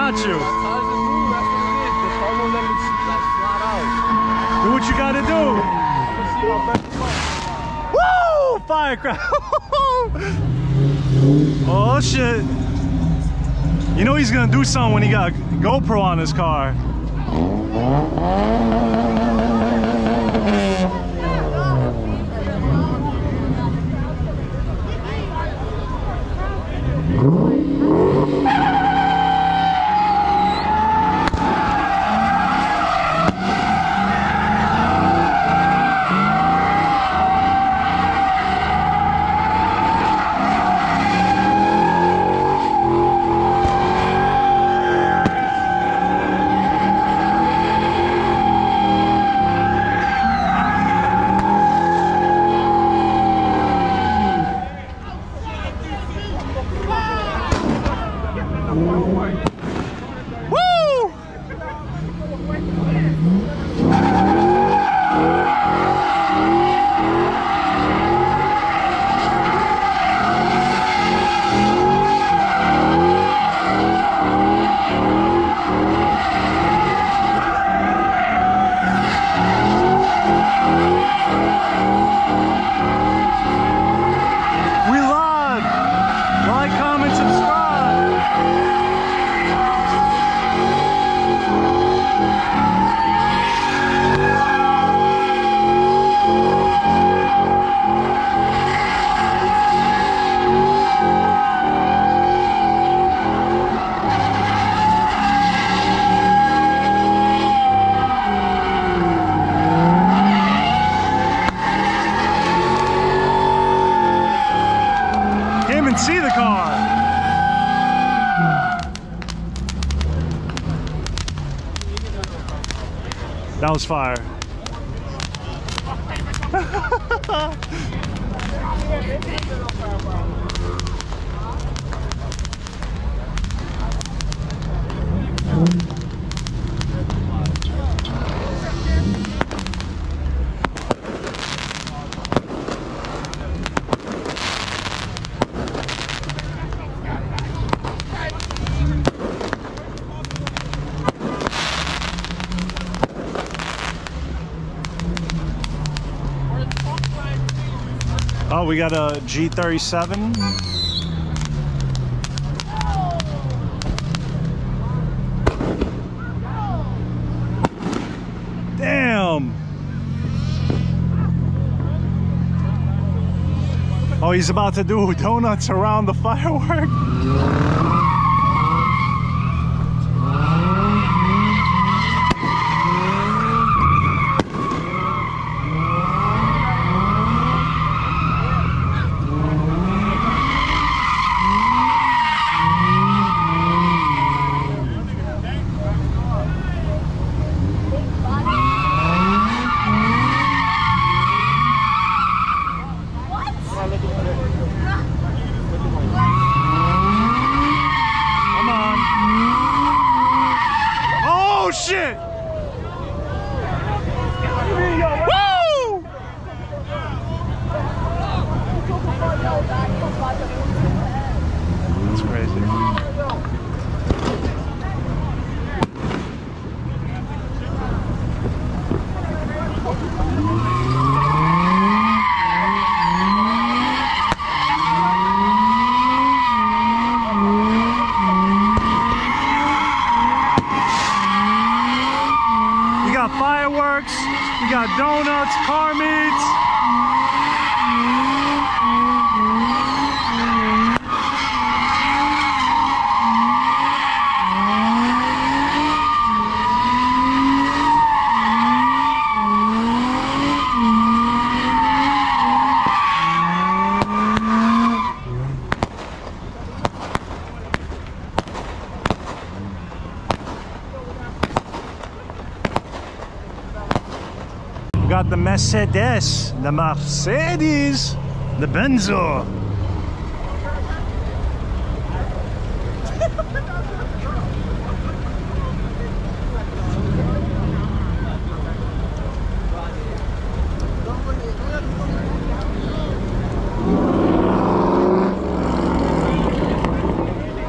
got you. Do what you gotta do. Woo! Firecracker. Oh shit. You know he's gonna do something when he got a GoPro on his car. See the car. That was fire. Oh, we got a G37. Damn. Oh, he's about to do donuts around the firework. Oh shit! Woo! That's crazy. Fireworks, we got donuts, car meats. Got the Mercedes, the Benzo.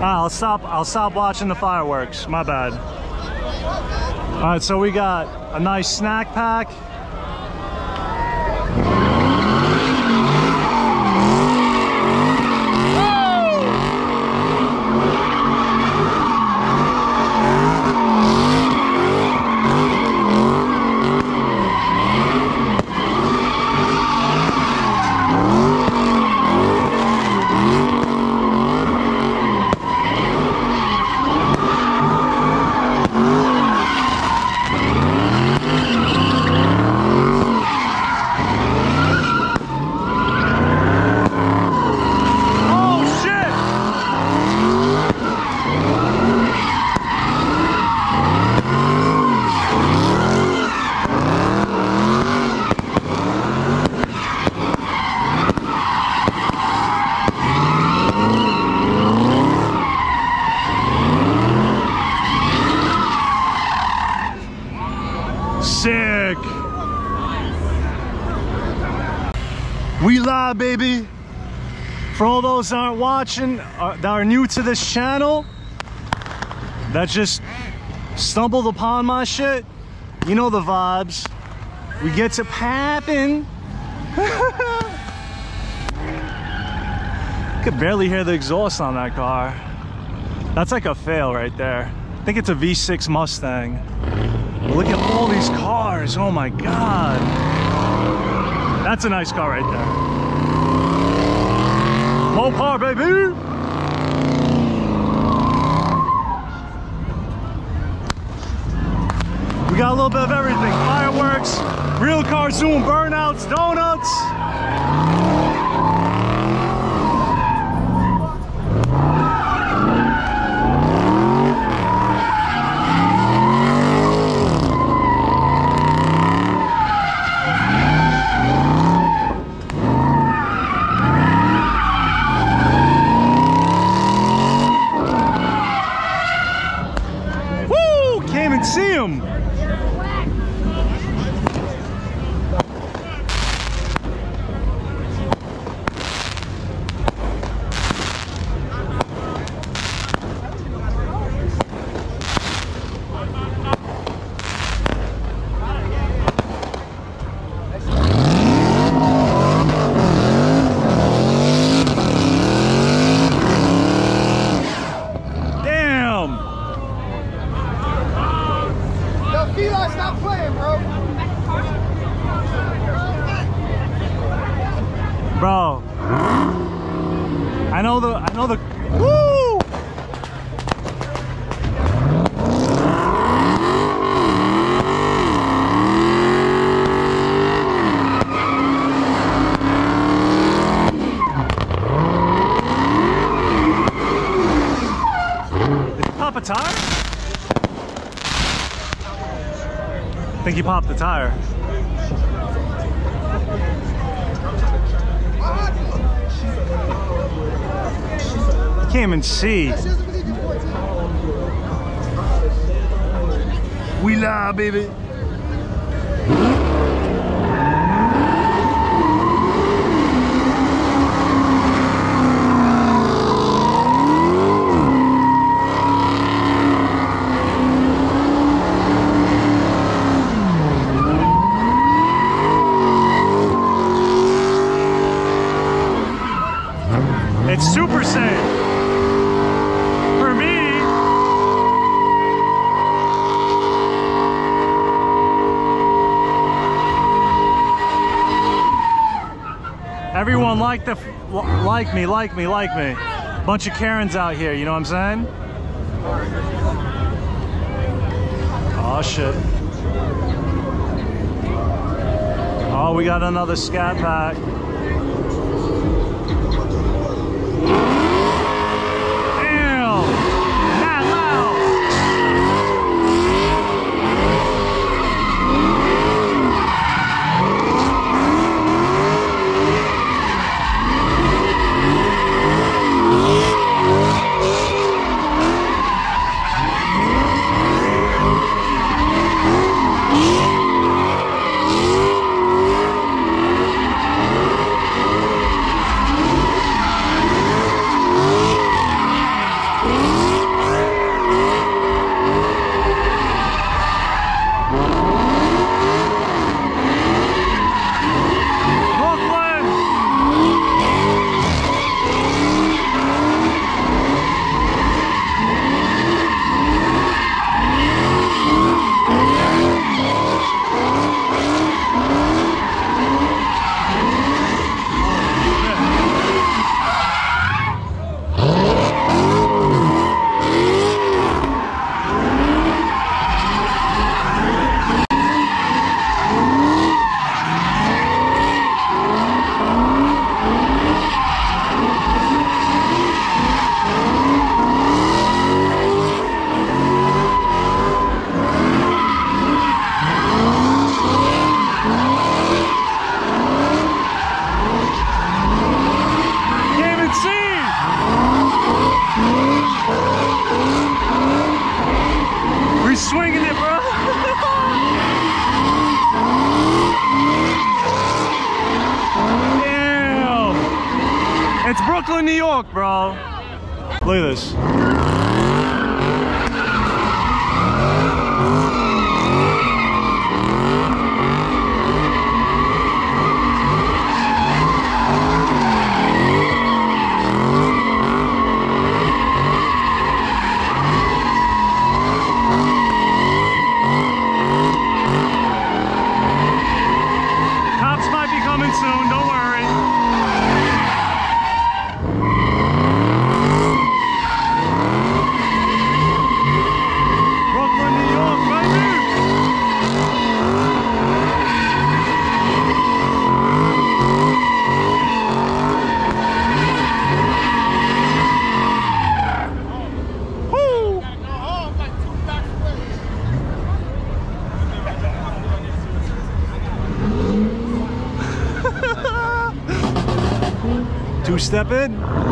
I'll stop watching the fireworks. My bad. All right, so we got a nice snack pack. Sick. We live, baby. For all those that aren't watching, that are new to this channel, that just stumbled upon my shit, you know the vibes. We get to papping. Could barely hear the exhaust on that car. That's like a fail right there. I think it's a V6 Mustang. Look at all these cars. Oh my God. That's a nice car right there. Mopar, baby. We got a little bit of everything. Fireworks, real cars doing burnouts, donuts. See him. Stop playing, bro. Bro, I know the, woo! Did you pop a tire? I think he popped the tire. Can't even see. We live, baby. It's super safe. For me, everyone like me. Bunch of Karens out here, you know what I'm saying? Oh shit. Oh, we got another scat pack. It's Brooklyn, New York, bro. Look at this. Cops might be coming soon, don't worry. Brooklyn, New York, baby! Woo! Two-step in.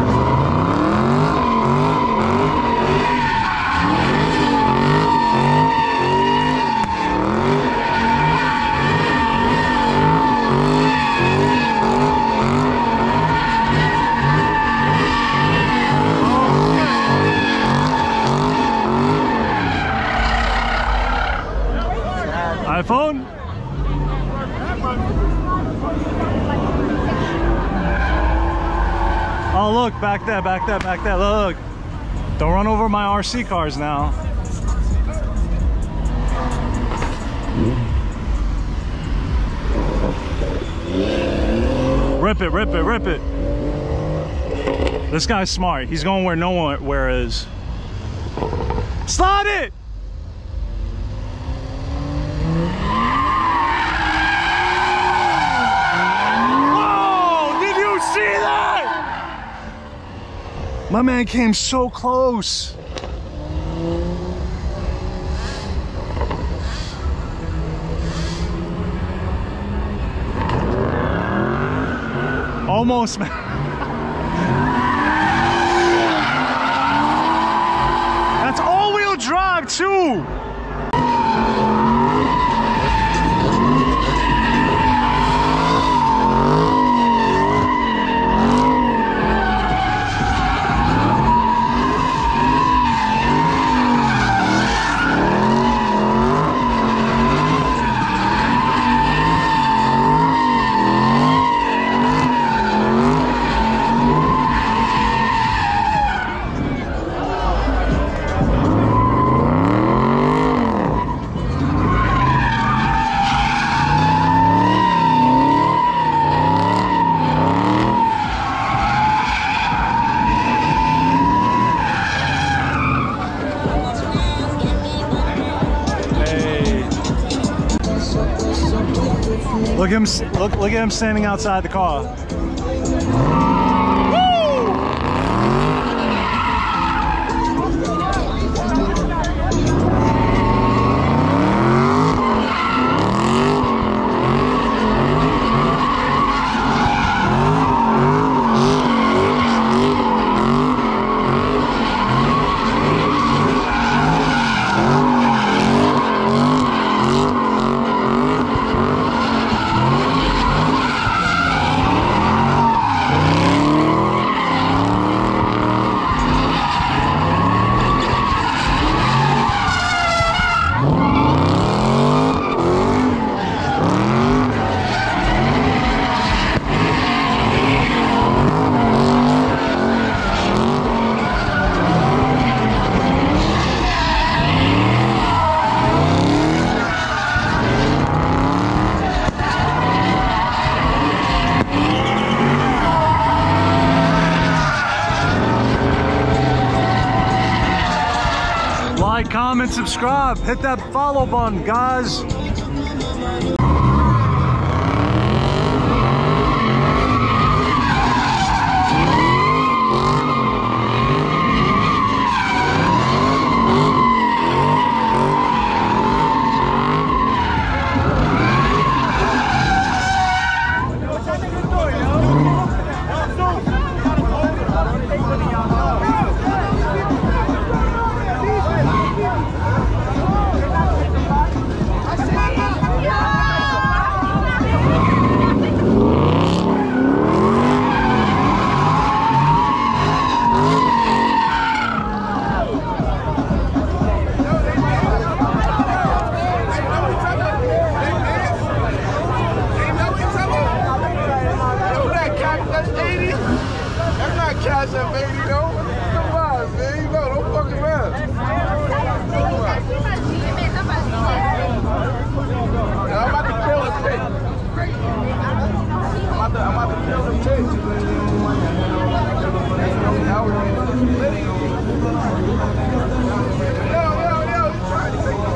iPhone? Oh, look, back there, back there, back there, look. Don't run over my RC cars now. Rip it, rip it, rip it. This guy's smart. He's going where no one where is. Slide it! My man came so close. Almost, man. That's all-wheel drive too. Look at him! Look at him standing outside the car. Like, comment, subscribe, hit that follow button, guys. I cash up, baby, you know? Come on, man. You know, don't fuck around. I'm about to kill this pig. I'm about to kill this pig. Yo, he's trying to take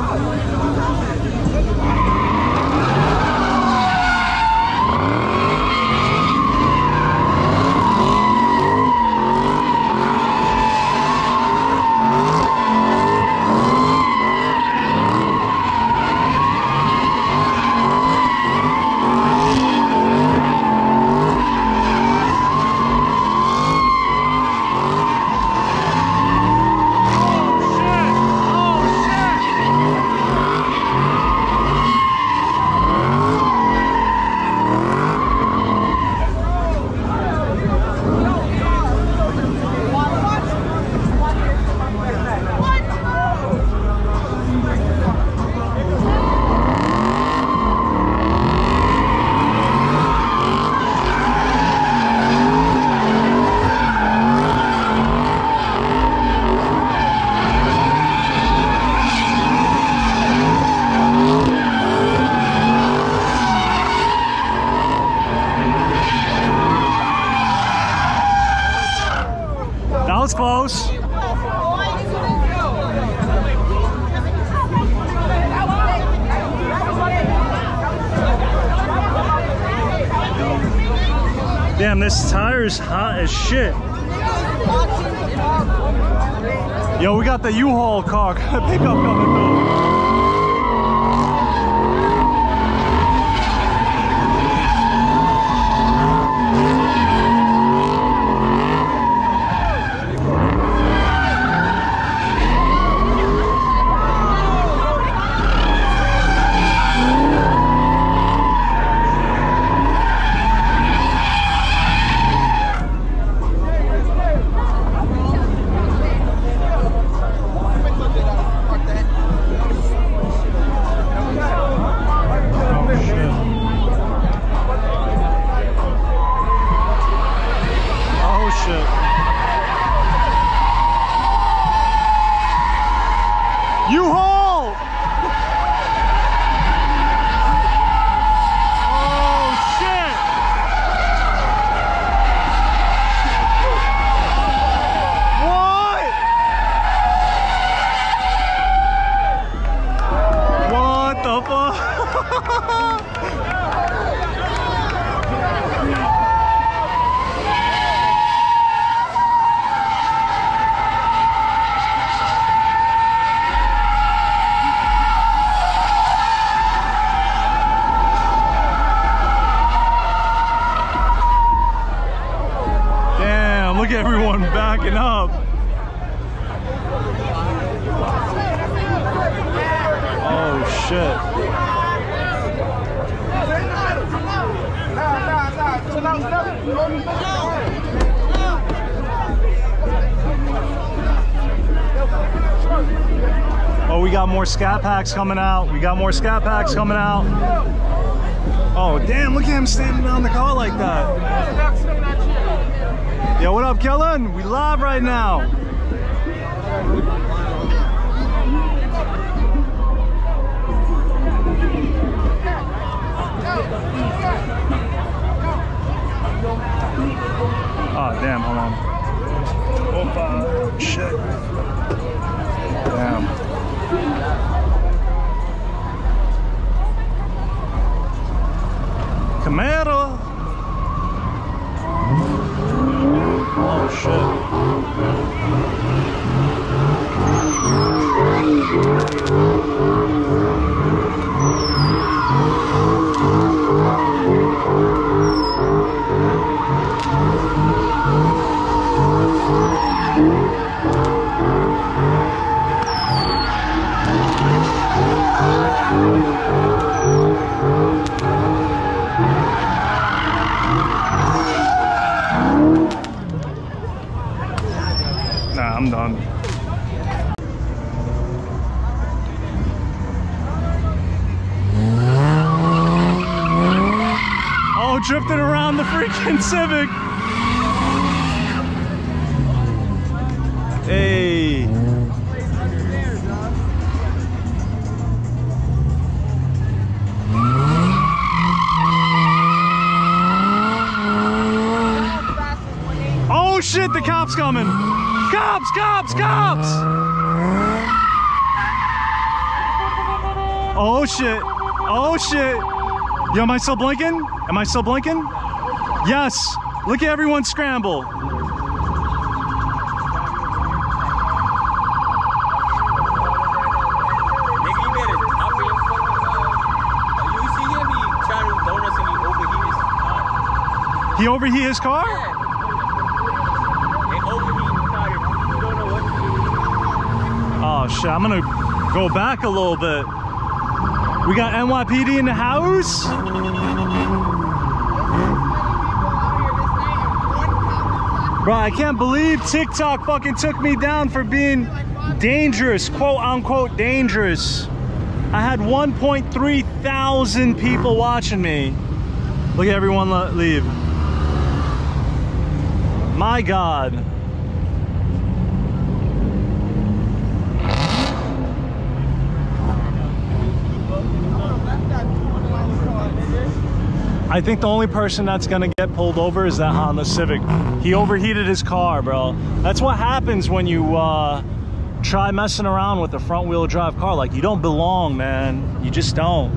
Close. Damn, this tire's hot as shit. Yo, we got the U-Haul car pickup coming through. U-Haul! Oh shit! What? What the fuck? Look at everyone backing up. Oh shit. Oh, we got more scat packs coming out. We got more scat packs coming out. Oh damn, look at him standing on the car like that. Yo, what up, Kellen? We live right now. Oh, damn, hold on. Oh, shit. Damn. Camaro. Oh shit. Nah, I'm done. Oh, drifting around the freaking Civic. Hey. Oh shit, the cops coming. Cops, cops, cops. Oh shit. Oh shit. Yo, am I still blinking? Am I still blinking? Yes. Look at everyone scramble. Nigga, you better hop in your fucking you see him, he trying to do donuts and he overheat his car. He overheat his car? Yeah. They overheat the car. You don't know what to do. Oh shit, I'm gonna go back a little bit. We got NYPD in the house. Bro, I can't believe TikTok fucking took me down for being dangerous, quote unquote dangerous. I had 1.3 thousand people watching me. Look at everyone leave. My God. I think the only person that's gonna get pulled over is that Honda Civic. He overheated his car, bro. That's what happens when you try messing around with a front wheel drive car. Like, you don't belong, man. You just don't.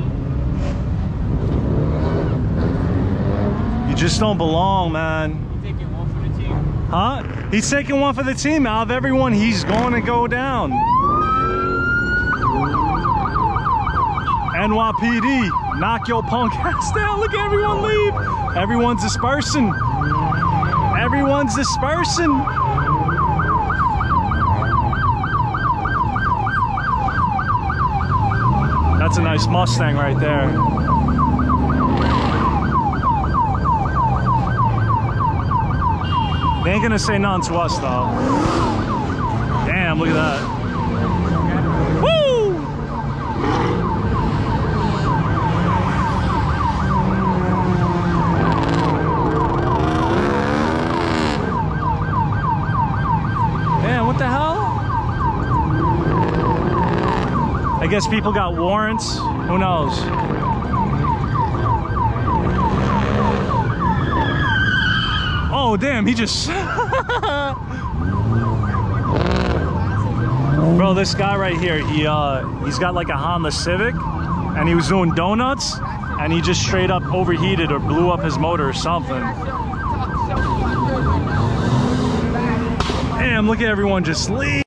You just don't belong, man. You taking one for the team? Huh? He's taking one for the team. Out of everyone, he's going to go down. NYPD, knock your punk ass down. Look at everyone leave. Everyone's dispersing. Everyone's dispersing. That's a nice Mustang right there. They ain't gonna say nothing to us though. Damn, look at that. Woo! Damn, what the hell? I guess people got warrants. Who knows? Oh damn, he just Bro, this guy right here, he's got like a Honda Civic and he was doing donuts and he just straight up overheated or blew up his motor or something. Damn, look at everyone just leave.